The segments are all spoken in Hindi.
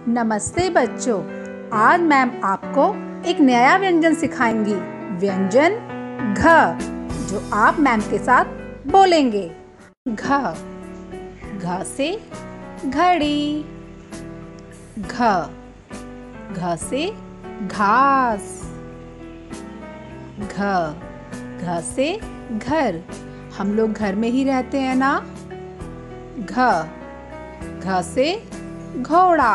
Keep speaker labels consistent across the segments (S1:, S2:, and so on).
S1: नमस्ते बच्चों, आज मैम आपको एक नया व्यंजन सिखाएंगी। व्यंजन घ, जो आप मैम के साथ बोलेंगे। घ, घ से घड़ी। घ, घ से घास। घ, घ से घर। हम लोग घर में ही रहते हैं ना। घ, घ से घोड़ा।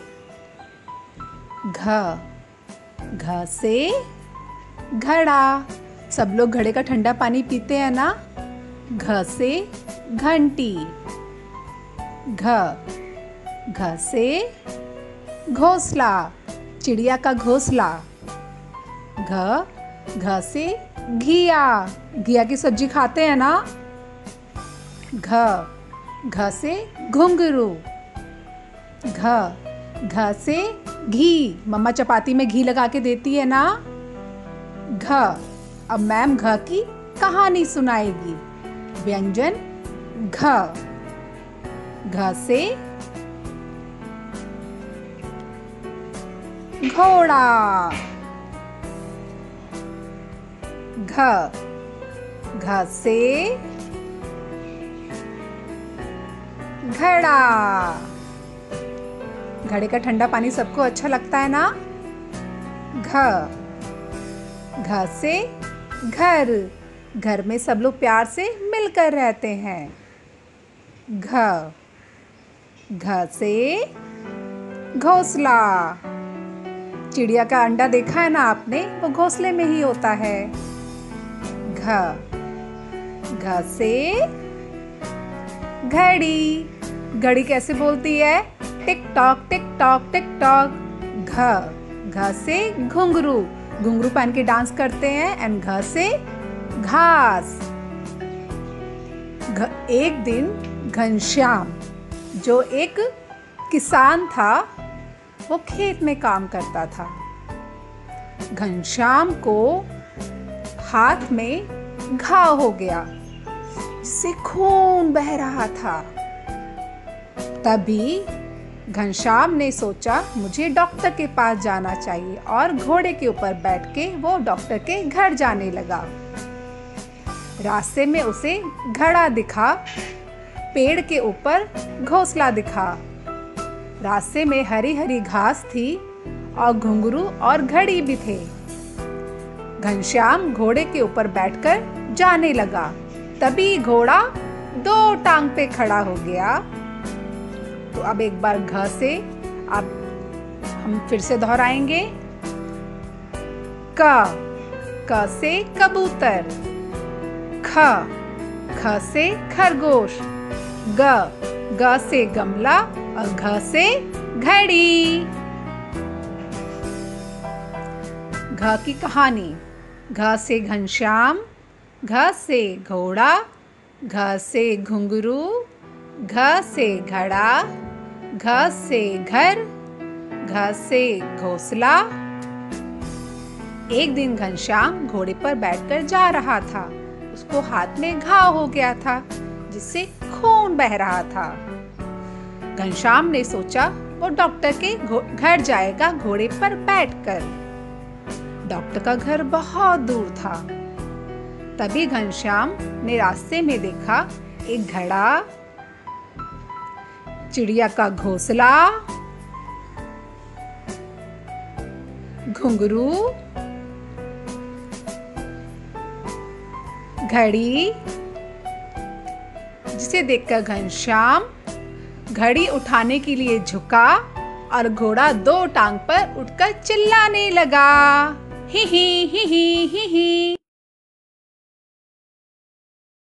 S1: घ, घ से घड़ा। सब लोग घड़े का ठंडा पानी पीते हैं ना। घ से घंटी। घ, घ से घोंसला, चिड़िया का घोंसला। घ, घ से घिया, घिया की सब्जी खाते हैं ना। घ, घ से घुंघरू। घ, घ से घी, मम्मा चपाती में घी लगा के देती है ना। घ, अब मैम घ की कहानी सुनाएगी। व्यंजन घ। घ से घोड़ा। घ, घ से घड़ा। घड़े का ठंडा पानी सबको अच्छा लगता है ना। घ, घ से घर, घर में सब लोग प्यार से मिलकर रहते हैं। घ, घ से घोंसला, चिड़िया का अंडा देखा है ना आपने, वो घोंसले में ही होता है। घ, घ से घड़ी, घड़ी कैसे बोलती है? Tick tock tick tock tick tock. घ, घ से घुंघरू, घुंघरू पहन के डांस करते हैं। एंड घ से घास। एक दिन घनश्याम, जो एक किसान था, वो खेत में काम करता था। घनश्याम को हाथ में घाव हो गया, जिससे खून बह रहा था। तभी घनश्याम ने सोचा मुझे डॉक्टर के पास जाना चाहिए, और घोड़े के ऊपर बैठ के वो डॉक्टर के घर जाने लगा। रास्ते में उसे घड़ा दिखा, पेड़ के ऊपर घोंसला दिखा। रास्ते में हरी हरी घास थी और घुंघरू और घड़ी भी थे। घनश्याम घोड़े के ऊपर बैठकर जाने लगा। तभी घोड़ा दो टांग पे खड़ा हो गया। तो अब एक बार घ से अब हम फिर से दोहराएंगे। क, क से कबूतर। ख, ख से खरगोश। ग, ग से गमला और घ से घड़ी। घ की कहानी। घ से घनश्याम, घ से घोड़ा, घ से घुंघरू, घ से घड़ा, घ से घर, घ से घोंसला। एक दिन घनश्याम घोड़े पर बैठकर जा रहा था। उसको हाथ में घाव हो गया था, जिससे खून बह रहा था। घनश्याम ने सोचा वो डॉक्टर के घर जाएगा घोड़े पर बैठकर। डॉक्टर का घर बहुत दूर था। तभी घनश्याम ने रास्ते में देखा एक घड़ा, चिड़िया का घोंसला, घुंघरू, घड़ी, जिसे देखकर घनश्याम घड़ी उठाने के लिए झुका और घोड़ा दो टांग पर उठकर चिल्लाने लगा। ही ही ही ही ही ही।